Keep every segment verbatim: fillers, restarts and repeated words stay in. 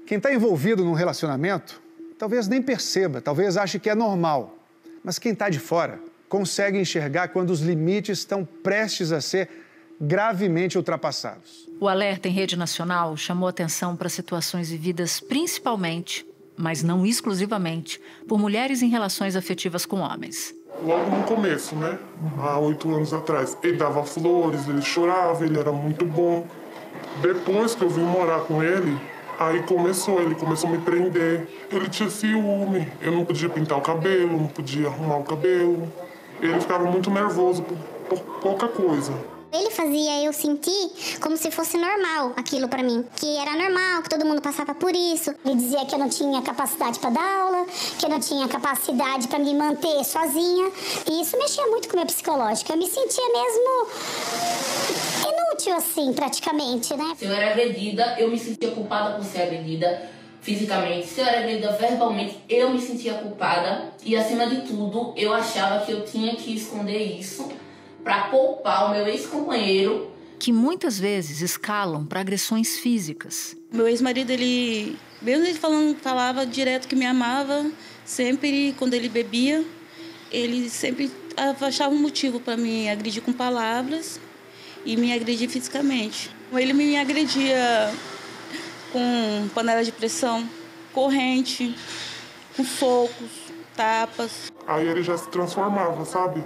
Quem está envolvido num relacionamento, talvez nem perceba, talvez ache que é normal. Mas quem está de fora consegue enxergar quando os limites estão prestes a ser gravemente ultrapassados. O alerta em rede nacional chamou atenção para situações vividas principalmente, mas não exclusivamente, por mulheres em relações afetivas com homens. Logo no começo, né? Há oito anos atrás, ele dava flores, ele chorava, ele era muito bom. Depois que eu vim morar com ele, aí começou, ele começou a me prender. Ele tinha ciúme, eu não podia pintar o cabelo, não podia arrumar o cabelo. Ele ficava muito nervoso por, por pouca coisa. Ele fazia eu sentir como se fosse normal aquilo pra mim, que era normal, que todo mundo passava por isso. Ele dizia que eu não tinha capacidade pra dar aula, que eu não tinha capacidade pra me manter sozinha. E isso mexia muito com o meu psicológico. Eu me sentia mesmo inútil assim, praticamente, né? Se eu era agredida, eu me sentia culpada por ser agredida fisicamente. Se eu era agredida verbalmente, eu me sentia culpada. E acima de tudo, eu achava que eu tinha que esconder isso para poupar o meu ex-companheiro. Que muitas vezes escalam para agressões físicas. Meu ex-marido, ele, mesmo ele falando, falava direto que me amava, sempre quando ele bebia, ele sempre achava um motivo para me agredir com palavras e me agredir fisicamente. Ele me agredia com panela de pressão, corrente, com socos, tapas. Aí ele já se transformava, sabe?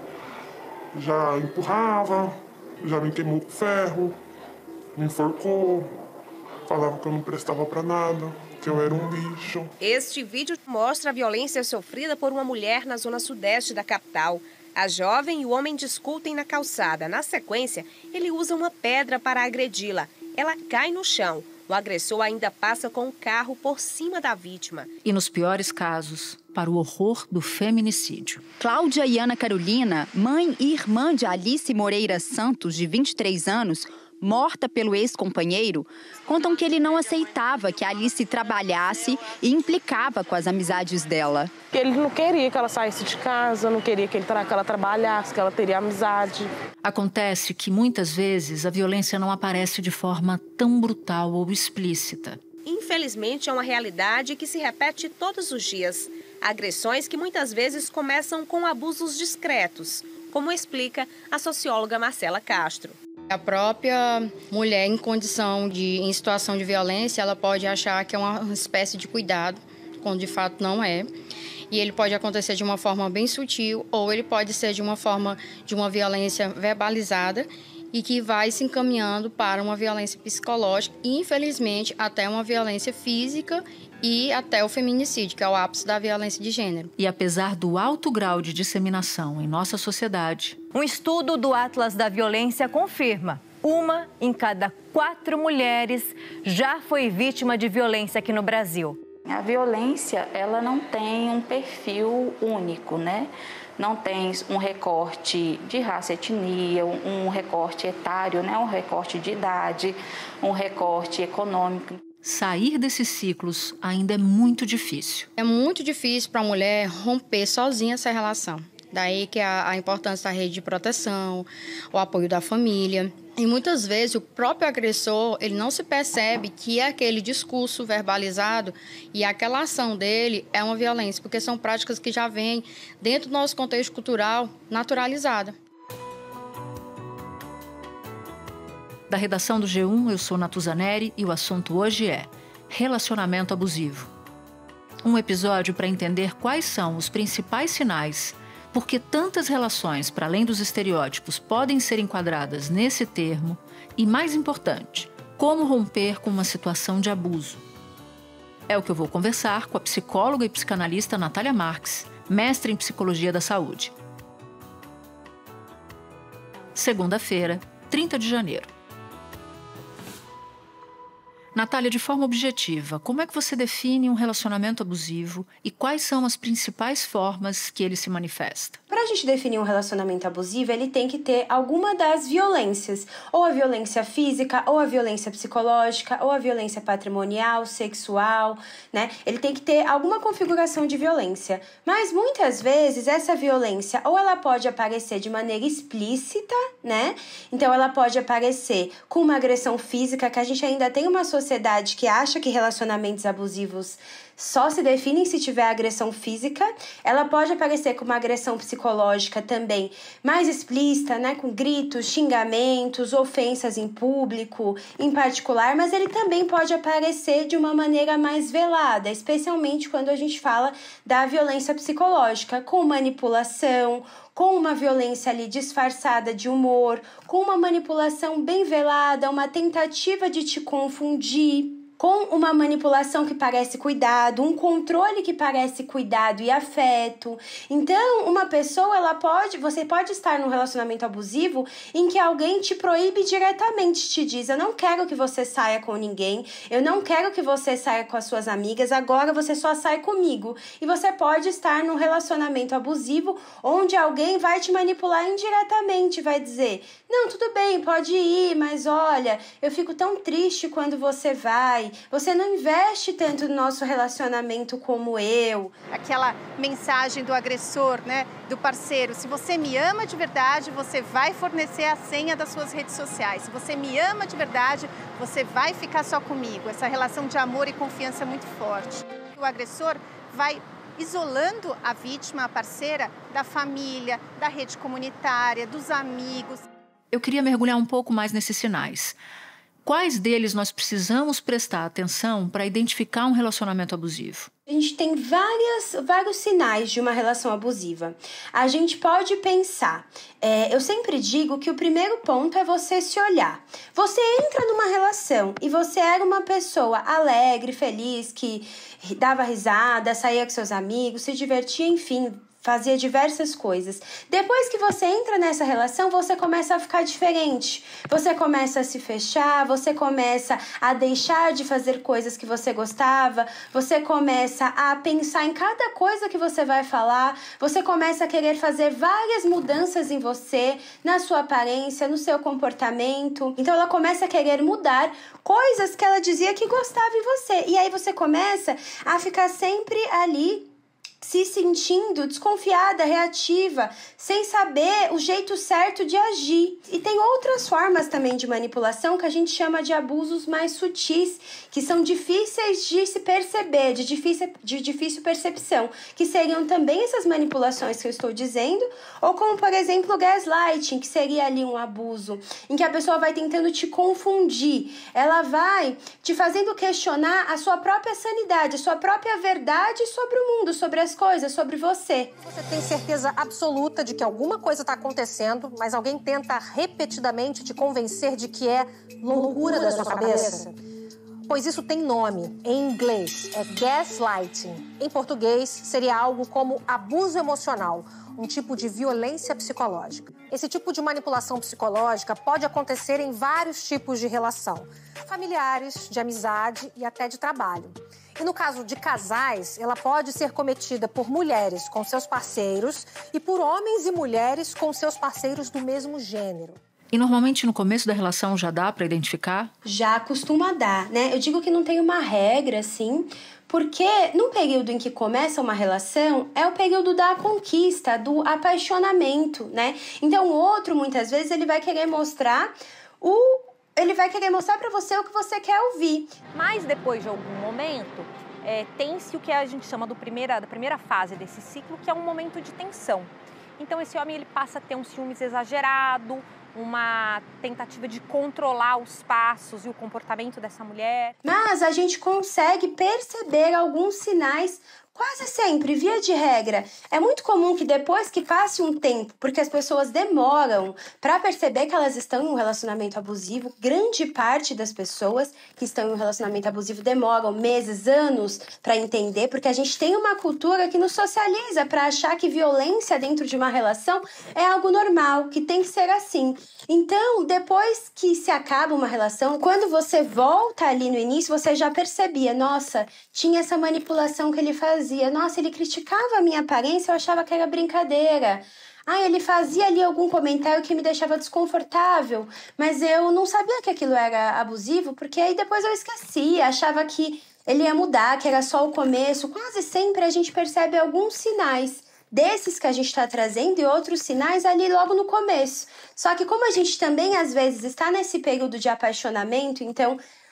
Já empurrava, já me queimou com ferro, me enforcou, falava que eu não prestava pra nada, que eu era um lixo. Este vídeo mostra a violência sofrida por uma mulher na zona sudeste da capital. A jovem e o homem discutem na calçada. Na sequência, ele usa uma pedra para agredi-la. Ela cai no chão. O agressor ainda passa com o carro por cima da vítima. E nos piores casos, para o horror do feminicídio. Cláudia e Ana Carolina, mãe e irmã de Alice Moreira Santos, de vinte e três anos, morta pelo ex-companheiro, contam que ele não aceitava que a Alice trabalhasse e implicava com as amizades dela. Ele não queria que ela saísse de casa, não queria que, ele tra- que ela trabalhasse, que ela teria amizade. Acontece que muitas vezes a violência não aparece de forma tão brutal ou explícita. Infelizmente, é uma realidade que se repete todos os dias. Agressões que muitas vezes começam com abusos discretos, como explica a socióloga Marcela Castro. A própria mulher em condição de, em situação de violência, ela pode achar que é uma espécie de cuidado, quando de fato não é. E ele pode acontecer de uma forma bem sutil, ou ele pode ser de uma forma de uma violência verbalizada e que vai se encaminhando para uma violência psicológica e, infelizmente, até uma violência física e até o feminicídio, que é o ápice da violência de gênero. E apesar do alto grau de disseminação em nossa sociedade... Um estudo do Atlas da Violência confirma: uma em cada quatro mulheres já foi vítima de violência aqui no Brasil. A violência, ela não tem um perfil único, né? Não tem um recorte de raça, etnia, um recorte etário, né? Um recorte de idade, um recorte econômico. Sair desses ciclos ainda é muito difícil. É muito difícil para a mulher romper sozinha essa relação. Daí que a, a importância da rede de proteção, o apoio da família. E muitas vezes o próprio agressor, ele não se percebe que aquele discurso verbalizado e aquela ação dele é uma violência, porque são práticas que já vêm dentro do nosso contexto cultural naturalizada. Da redação do G um, eu sou Natuza Neri e o assunto hoje é relacionamento abusivo. Um episódio para entender quais são os principais sinais, porque tantas relações, para além dos estereótipos, podem ser enquadradas nesse termo e, mais importante, como romper com uma situação de abuso. É o que eu vou conversar com a psicóloga e psicanalista Natália Marques, mestre em Psicologia da Saúde. Segunda-feira, trinta de janeiro. Natália, de forma objetiva, como é que você define um relacionamento abusivo e quais são as principais formas que ele se manifesta? Para a gente definir um relacionamento abusivo, ele tem que ter alguma das violências, ou a violência física, ou a violência psicológica, ou a violência patrimonial, sexual, né? Ele tem que ter alguma configuração de violência. Mas muitas vezes essa violência, ou ela pode aparecer de maneira explícita, né? Então ela pode aparecer com uma agressão física, que a gente ainda tem uma sociedade sociedade que acha que relacionamentos abusivos só se definem se tiver agressão física. Ela pode aparecer com uma agressão psicológica também mais explícita, né, com gritos, xingamentos, ofensas em público, em particular, mas ele também pode aparecer de uma maneira mais velada, especialmente quando a gente fala da violência psicológica, com manipulação, com uma violência ali disfarçada de humor, com uma manipulação bem velada, uma tentativa de te confundir, com uma manipulação que parece cuidado, um controle que parece cuidado e afeto. Então, uma pessoa, ela pode, você pode estar num relacionamento abusivo em que alguém te proíbe diretamente, te diz: eu não quero que você saia com ninguém, eu não quero que você saia com as suas amigas, agora você só sai comigo. E você pode estar num relacionamento abusivo onde alguém vai te manipular indiretamente, vai dizer: não, tudo bem, pode ir, mas olha, eu fico tão triste quando você vai, você não investe tanto no nosso relacionamento como eu. Aquela mensagem do agressor, né, do parceiro: se você me ama de verdade, você vai fornecer a senha das suas redes sociais. Se você me ama de verdade, você vai ficar só comigo. Essa relação de amor e confiança é muito forte. O agressor vai isolando a vítima, a parceira, da família, da rede comunitária, dos amigos. Eu queria mergulhar um pouco mais nesses sinais. Quais deles nós precisamos prestar atenção para identificar um relacionamento abusivo? A gente tem várias, vários sinais de uma relação abusiva. A gente pode pensar, é, eu sempre digo que o primeiro ponto é você se olhar. Você entra numa relação e você era uma pessoa alegre, feliz, que dava risada, saía com seus amigos, se divertia, enfim, fazia diversas coisas. Depois que você entra nessa relação, você começa a ficar diferente. Você começa a se fechar, você começa a deixar de fazer coisas que você gostava, você começa a pensar em cada coisa que você vai falar, você começa a querer fazer várias mudanças em você, na sua aparência, no seu comportamento. Então ela começa a querer mudar coisas que ela dizia que gostava em você. E aí você começa a ficar sempre ali se sentindo desconfiada, reativa, sem saber o jeito certo de agir. E tem outras formas também de manipulação que a gente chama de abusos mais sutis, que são difíceis de se perceber, de difícil, de difícil percepção, que seriam também essas manipulações que eu estou dizendo, ou como, por exemplo, o gaslighting, que seria ali um abuso, em que a pessoa vai tentando te confundir, ela vai te fazendo questionar a sua própria sanidade, a sua própria verdade sobre o mundo, sobre as coisas, sobre você. Você tem certeza absoluta de que alguma coisa está acontecendo, mas alguém tenta repetidamente te convencer de que é loucura da sua cabeça? Pois isso tem nome. Em inglês, é gaslighting. Em português, seria algo como abuso emocional, um tipo de violência psicológica. Esse tipo de manipulação psicológica pode acontecer em vários tipos de relação: familiares, de amizade e até de trabalho. E no caso de casais, ela pode ser cometida por mulheres com seus parceiros e por homens e mulheres com seus parceiros do mesmo gênero. E normalmente no começo da relação já dá para identificar? Já costuma dar, né? Eu digo que não tem uma regra, assim, porque no período em que começa uma relação é o período da conquista, do apaixonamento, né? Então o outro, muitas vezes, ele vai querer mostrar o... ele vai querer mostrar para você o que você quer ouvir. Mas depois de algum momento, é, tem-se o que a gente chama do primeira, da primeira fase desse ciclo, que é um momento de tensão. Então esse homem ele passa a ter um ciúmes exagerado, uma tentativa de controlar os passos e o comportamento dessa mulher. Mas a gente consegue perceber alguns sinais quase sempre, via de regra. É muito comum que depois que passe um tempo, porque as pessoas demoram para perceber que elas estão em um relacionamento abusivo, grande parte das pessoas que estão em um relacionamento abusivo demoram meses, anos para entender, porque a gente tem uma cultura que nos socializa para achar que violência dentro de uma relação é algo normal, que tem que ser assim. Então, depois que se acaba uma relação, quando você volta ali no início, você já percebia, nossa, tinha essa manipulação que ele fazia. Nossa, ele criticava a minha aparência, eu achava que era brincadeira. Ah, ele fazia ali algum comentário que me deixava desconfortável, mas eu não sabia que aquilo era abusivo, porque aí depois eu esquecia, achava que ele ia mudar, que era só o começo. Quase sempre a gente percebe alguns sinais desses que a gente está trazendo e outros sinais ali logo no começo. Só que como a gente também às vezes está nesse período de apaixonamento, então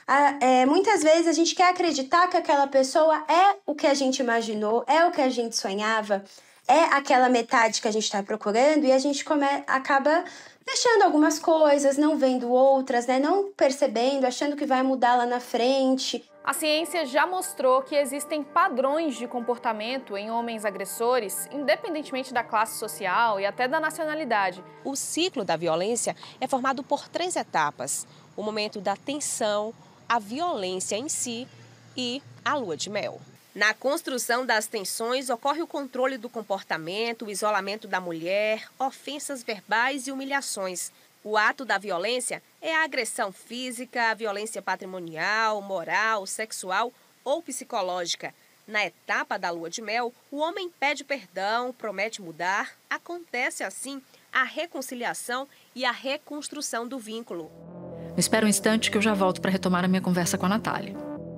É, muitas vezes a gente quer acreditar que aquela pessoa é o que a gente imaginou, é o que a gente sonhava, é aquela metade que a gente está procurando e a gente come, acaba deixando algumas coisas, não vendo outras, né? Não percebendo, achando que vai mudar lá na frente. A ciência já mostrou que existem padrões de comportamento em homens agressores, independentemente da classe social e até da nacionalidade. O ciclo da violência é formado por três etapas: o momento da tensão, a violência em si e a lua de mel. Na construção das tensões ocorre o controle do comportamento, o isolamento da mulher, ofensas verbais e humilhações. O ato da violência é a agressão física, a violência patrimonial, moral, sexual ou psicológica. Na etapa da lua de mel, o homem pede perdão, promete mudar. Acontece assim a reconciliação e a reconstrução do vínculo. Espera um instante que eu já volto para retomar a minha conversa com a Natália.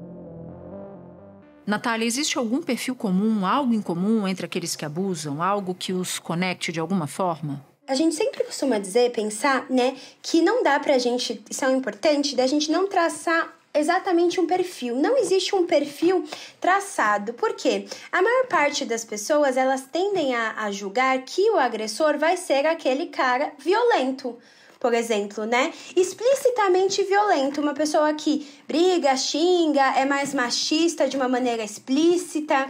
Natália, existe algum perfil comum, algo em comum entre aqueles que abusam, algo que os conecte de alguma forma? A gente sempre costuma dizer, pensar, né, que não dá pra gente, isso é importante, da gente não traçar exatamente um perfil. Não existe um perfil traçado. Por quê? A maior parte das pessoas, elas tendem a, a julgar que o agressor vai ser aquele cara violento. Por exemplo, né? Explicitamente violento. Uma pessoa que briga, xinga, é mais machista de uma maneira explícita.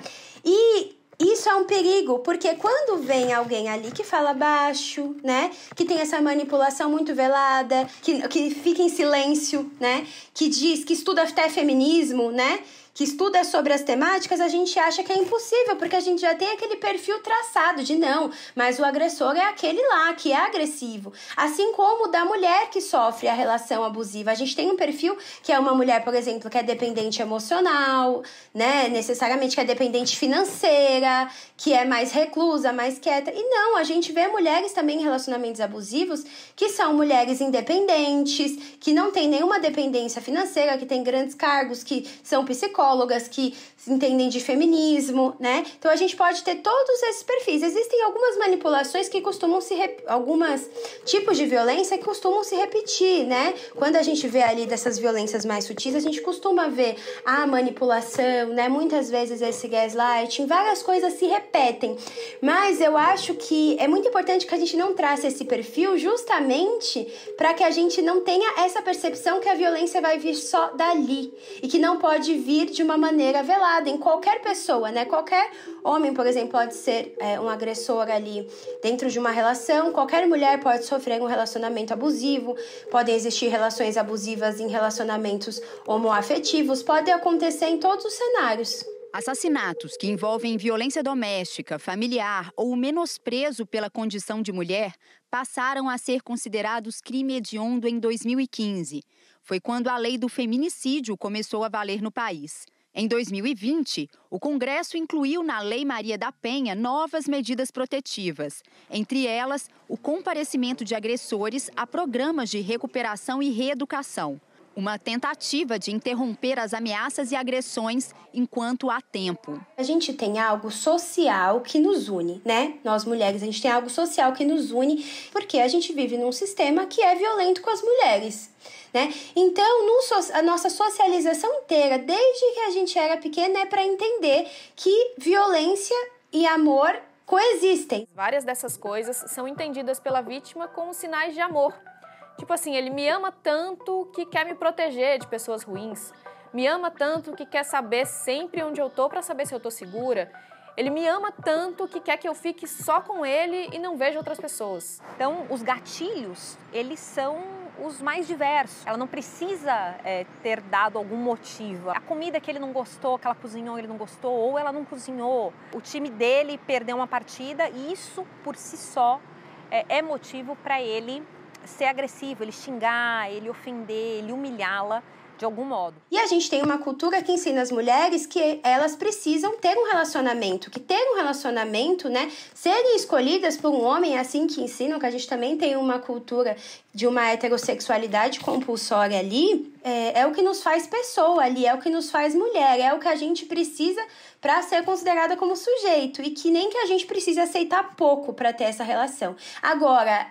E isso é um perigo, porque quando vem alguém ali que fala baixo, né? Que tem essa manipulação muito velada, que, que fica em silêncio, né? Que diz, que estuda até feminismo, né? Que estuda sobre as temáticas, a gente acha que é impossível, porque a gente já tem aquele perfil traçado de não, mas o agressor é aquele lá, que é agressivo. Assim como o da mulher que sofre a relação abusiva. A gente tem um perfil que é uma mulher, por exemplo, que é dependente emocional, né? Necessariamente que é dependente financeira, que é mais reclusa, mais quieta. E não, a gente vê mulheres também em relacionamentos abusivos que são mulheres independentes, que não têm nenhuma dependência financeira, que têm grandes cargos, que são psicólogos, que entendem de feminismo, né? Então a gente pode ter todos esses perfis. Existem algumas manipulações que costumam se... Rep... Algumas tipos de violência que costumam se repetir, né? Quando a gente vê ali dessas violências mais sutis, a gente costuma ver a manipulação, né? Muitas vezes esse gaslighting, várias coisas se repetem. Mas eu acho que é muito importante que a gente não trace esse perfil justamente para que a gente não tenha essa percepção que a violência vai vir só dali e que não pode vir de uma maneira velada em qualquer pessoa, né? Qualquer homem, por exemplo, pode ser é, um agressor ali dentro de uma relação, qualquer mulher pode sofrer um relacionamento abusivo, podem existir relações abusivas em relacionamentos homoafetivos, pode acontecer em todos os cenários. Assassinatos que envolvem violência doméstica, familiar ou menosprezo pela condição de mulher passaram a ser considerados crime hediondo em dois mil e quinze. Foi quando a lei do feminicídio começou a valer no país. Em dois mil e vinte, o Congresso incluiu na Lei Maria da Penha novas medidas protetivas, entre elas o comparecimento de agressores a programas de recuperação e reeducação. Uma tentativa de interromper as ameaças e agressões enquanto há tempo. A gente tem algo social que nos une, né? Nós mulheres, a gente tem algo social que nos une porque a gente vive num sistema que é violento com as mulheres, né? Então, no, a nossa socialização inteira, desde que a gente era pequena, é para entender que violência e amor coexistem. Várias dessas coisas são entendidas pela vítima como sinais de amor. Tipo assim, ele me ama tanto que quer me proteger de pessoas ruins. Me ama tanto que quer saber sempre onde eu tô para saber se eu tô segura. Ele me ama tanto que quer que eu fique só com ele e não veja outras pessoas. Então, os gatilhos, eles são os mais diversos. Ela não precisa é, ter dado algum motivo. A comida que ele não gostou, que ela cozinhou, ele não gostou, ou ela não cozinhou. O time dele perdeu uma partida e isso, por si só, é, é motivo para ele ser agressivo, ele xingar, ele ofender, ele humilhá-la de algum modo. E a gente tem uma cultura que ensina as mulheres que elas precisam ter um relacionamento, que ter um relacionamento, né, serem escolhidas por um homem, é assim que ensinam, que a gente também tem uma cultura de uma heterossexualidade compulsória ali, é, é o que nos faz pessoa ali, é o que nos faz mulher, é o que a gente precisa para ser considerada como sujeito, e que nem que a gente precisa aceitar pouco para ter essa relação. Agora,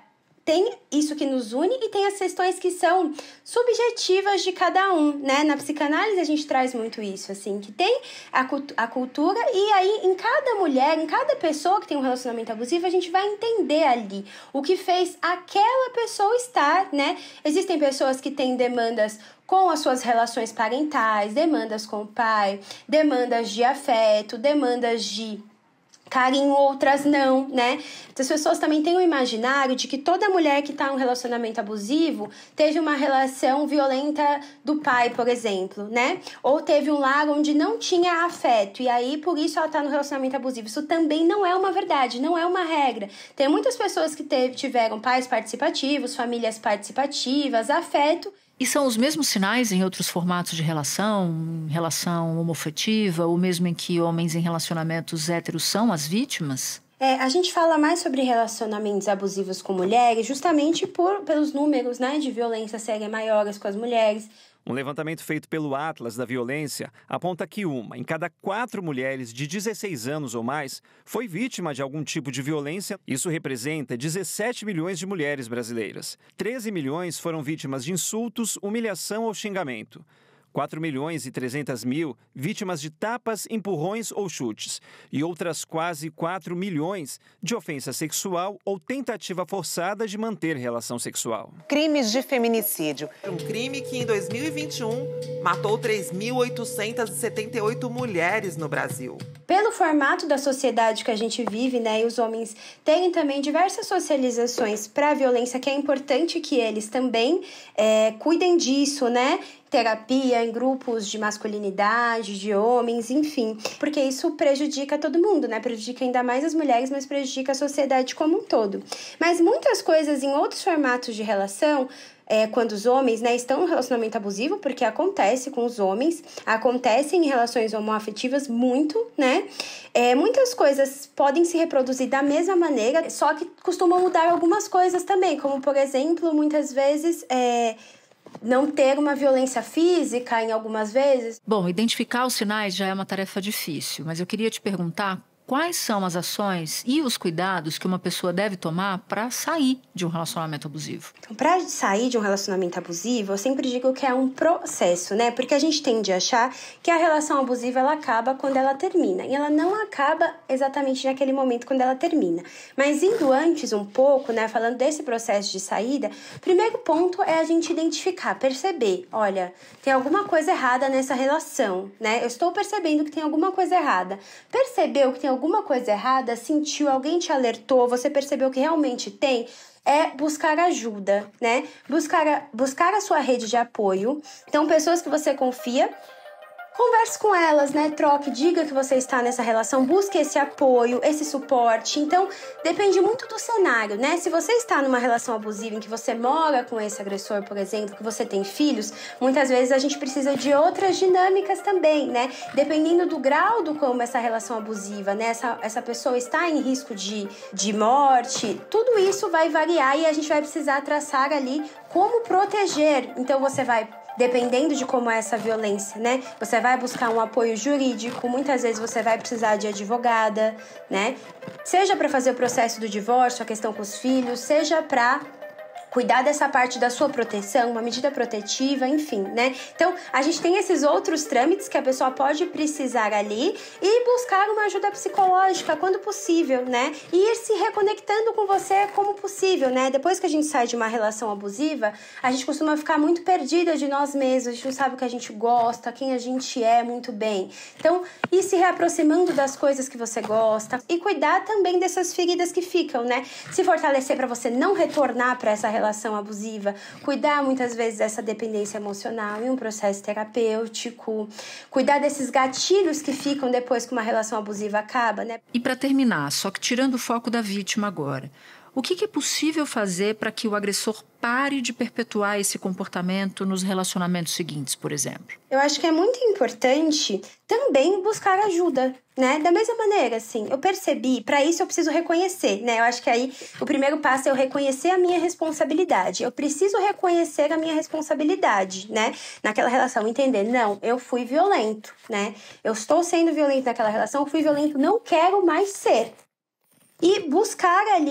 tem isso que nos une e tem as questões que são subjetivas de cada um, né? Na psicanálise a gente traz muito isso, assim, que tem a, cultu- a cultura e aí em cada mulher, em cada pessoa que tem um relacionamento abusivo, a gente vai entender ali o que fez aquela pessoa estar, né? Existem pessoas que têm demandas com as suas relações parentais, demandas com o pai, demandas de afeto, demandas de carinho, outras não, né? As pessoas também têm o imaginário de que toda mulher que está em um relacionamento abusivo teve uma relação violenta do pai, por exemplo, né? Ou teve um lar onde não tinha afeto e aí por isso ela está no relacionamento abusivo. Isso também não é uma verdade, não é uma regra. Tem muitas pessoas que teve, tiveram pais participativos, famílias participativas, afeto. E são os mesmos sinais em outros formatos de relação, em relação homoafetiva, ou mesmo em que homens em relacionamentos héteros são as vítimas? É, a gente fala mais sobre relacionamentos abusivos com mulheres justamente por, pelos números, né, de violência serem maiores com as mulheres. Um levantamento feito pelo Atlas da Violência aponta que uma em cada quatro mulheres de dezesseis anos ou mais foi vítima de algum tipo de violência. Isso representa dezessete milhões de mulheres brasileiras. treze milhões foram vítimas de insultos, humilhação ou xingamento. quatro milhões e trezentos mil vítimas de tapas, empurrões ou chutes. E outras quase quatro milhões de ofensa sexual ou tentativa forçada de manter relação sexual. Crimes de feminicídio. Um crime que em dois mil e vinte e um matou três mil oitocentas e setenta e oito mulheres no Brasil. Pelo formato da sociedade que a gente vive, né, e os homens têm também diversas socializações para a violência, que é importante que eles também é, cuidem disso, né? Terapia em grupos de masculinidade, de homens, enfim. Porque isso prejudica todo mundo, né? Prejudica ainda mais as mulheres, mas prejudica a sociedade como um todo. Mas muitas coisas em outros formatos de relação, é, quando os homens, né, estão em um relacionamento abusivo, porque acontece com os homens, acontece em relações homoafetivas muito, né? É, muitas coisas podem se reproduzir da mesma maneira, só que costumam mudar algumas coisas também, como, por exemplo, muitas vezes... É, não ter uma violência física em algumas vezes. Bom, identificar os sinais já é uma tarefa difícil, mas eu queria te perguntar quais são as ações e os cuidados que uma pessoa deve tomar para sair de um relacionamento abusivo. Então, para sair de um relacionamento abusivo, eu sempre digo que é um processo, né? Porque a gente tende a achar que a relação abusiva ela acaba quando ela termina. E ela não acaba exatamente naquele momento quando ela termina. Mas indo antes um pouco, né? Falando desse processo de saída, o primeiro ponto é a gente identificar, perceber. Olha, tem alguma coisa errada nessa relação, né? Eu estou percebendo que tem alguma coisa errada. Percebeu que tem alguma coisa errada, sentiu, alguém te alertou, você percebeu que realmente tem, é buscar ajuda, né? Buscar a, buscar a sua rede de apoio. Então, pessoas que você confia, converse com elas, né? Troque, diga que você está nessa relação, busque esse apoio, esse suporte. Então, depende muito do cenário, né? Se você está numa relação abusiva em que você mora com esse agressor, por exemplo, que você tem filhos, muitas vezes a gente precisa de outras dinâmicas também, né? Dependendo do grau do como essa relação abusiva, né? Essa, essa pessoa está em risco de, de morte, tudo isso vai variar e a gente vai precisar traçar ali como proteger. Então, você vai... Dependendo de como é essa violência, né? Você vai buscar um apoio jurídico, muitas vezes você vai precisar de advogada, né? Seja para fazer o processo do divórcio, a questão com os filhos, seja para cuidar dessa parte da sua proteção, uma medida protetiva, enfim, né? Então, a gente tem esses outros trâmites que a pessoa pode precisar ali e buscar uma ajuda psicológica quando possível, né? E ir se reconectando com você como possível, né? Depois que a gente sai de uma relação abusiva, a gente costuma ficar muito perdida de nós mesmos, a gente não sabe o que a gente gosta, quem a gente é muito bem. Então, ir se reaproximando das coisas que você gosta e cuidar também dessas feridas que ficam, né? Se fortalecer para você não retornar para essa relação relação abusiva, cuidar muitas vezes dessa dependência emocional em um processo terapêutico, cuidar desses gatilhos que ficam depois que uma relação abusiva acaba, né? E para terminar, só que tirando o foco da vítima agora, o que é possível fazer para que o agressor pare de perpetuar esse comportamento nos relacionamentos seguintes, por exemplo? Eu acho que é muito importante também buscar ajuda, né? Da mesma maneira, assim, eu percebi, para isso eu preciso reconhecer, né? Eu acho que aí o primeiro passo é eu reconhecer a minha responsabilidade. Eu preciso reconhecer a minha responsabilidade, né? Naquela relação, entender, não, eu fui violento, né? Eu estou sendo violento naquela relação, eu fui violento, não quero mais ser. E buscar ali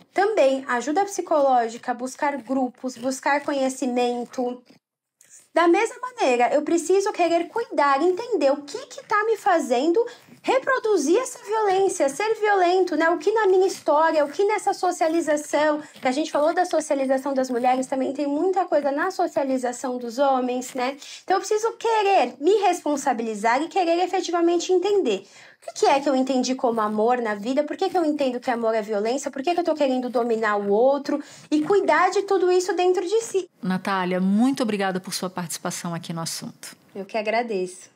também ajuda psicológica, buscar grupos, buscar conhecimento. Da mesma maneira, eu preciso querer cuidar, entender o que está me fazendo reproduzir essa violência, ser violento, né? O que na minha história, o que nessa socialização, que a gente falou da socialização das mulheres, também tem muita coisa na socialização dos homens, né? Então eu preciso querer me responsabilizar e querer efetivamente entender. O que é que eu entendi como amor na vida? Por que que eu entendo que amor é violência? Por que que eu tô querendo dominar o outro? E cuidar de tudo isso dentro de si. Natália, muito obrigada por sua participação aqui no assunto. Eu que agradeço.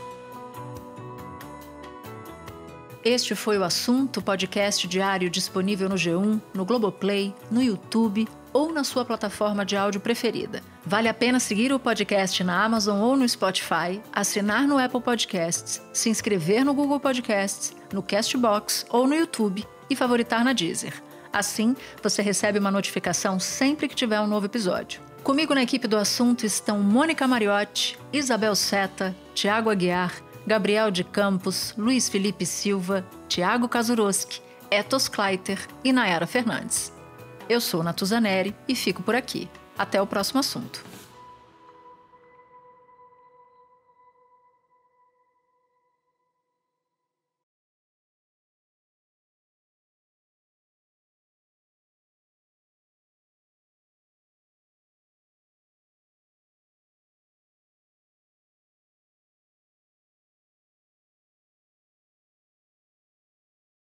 Este foi o Assunto, podcast diário disponível no G um, no Globoplay, no YouTube ou na sua plataforma de áudio preferida. Vale a pena seguir o podcast na Amazon ou no Spotify, assinar no Apple Podcasts, se inscrever no Google Podcasts, no Castbox ou no YouTube e favoritar na Deezer. Assim, você recebe uma notificação sempre que tiver um novo episódio. Comigo na equipe do Assunto estão Mônica Mariotti, Isabel Seta, Tiago Aguiar, Gabriel de Campos, Luiz Felipe Silva, Tiago Kazuroski, Etos Kleiter e Nayara Fernandes. Eu sou Natuzaneri e fico por aqui. Até o próximo assunto.